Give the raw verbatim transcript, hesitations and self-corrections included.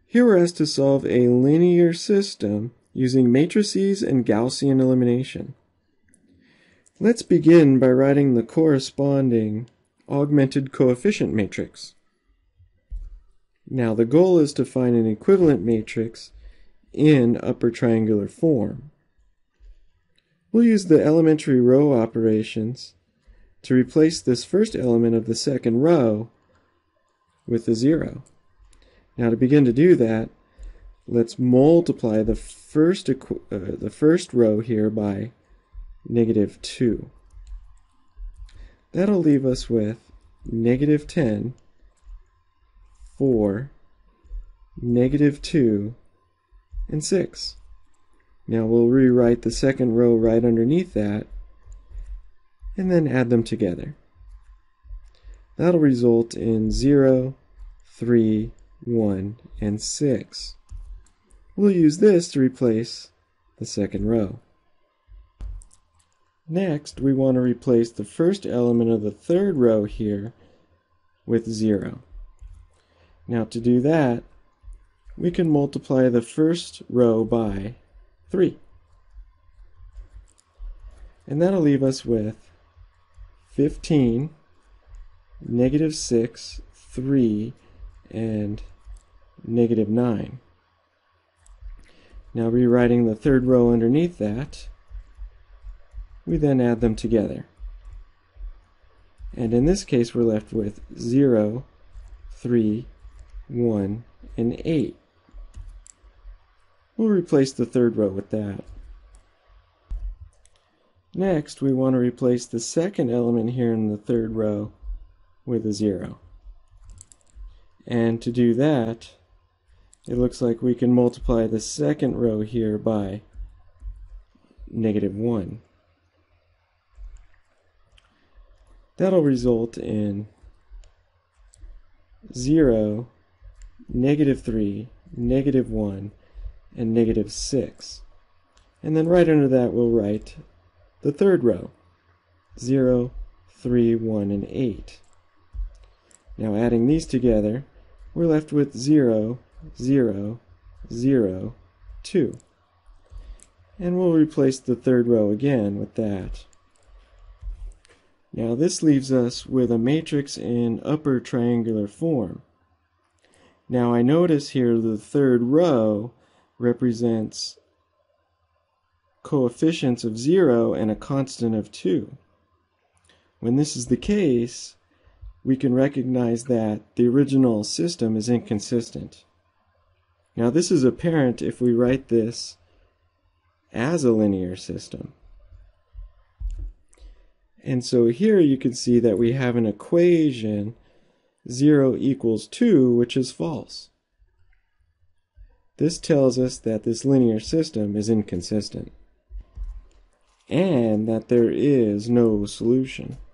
Here we're asked to solve a linear system using matrices and Gaussian elimination. Let's begin by writing the corresponding augmented coefficient matrix. Now the goal is to find an equivalent matrix in upper triangular form. We'll use the elementary row operations to replace this first element of the second row with a zero. Now to begin to do that, let's multiply the first, uh, the first row here by negative two. That'll leave us with negative ten, four, negative two, and six. Now we'll rewrite the second row right underneath that, and then add them together. That'll result in zero, three, one, and six. We'll use this to replace the second row. Next, we want to replace the first element of the third row here with zero. Now to do that, we can multiply the first row by three. And that'll leave us with fifteen, negative six, three, and negative nine. Now rewriting the third row underneath that, we then add them together. And in this case we're left with zero, three, one, and eight. We'll replace the third row with that. Next, we want to replace the second element here in the third row with a zero. And to do that, it looks like we can multiply the second row here by negative one. That'll result in zero, negative three, negative one, and negative six. And then right under that we'll write the third row, zero, three, one, and eight. Now adding these together, we're left with zero, zero, zero, two. And we'll replace the third row again with that. Now this leaves us with a matrix in upper triangular form. Now I notice here the third row represents coefficients of zero and a constant of two. When this is the case, we can recognize that the original system is inconsistent. Now this is apparent if we write this as a linear system. And so here you can see that we have an equation zero equals two, which is false. This tells us that this linear system is inconsistent and that there is no solution.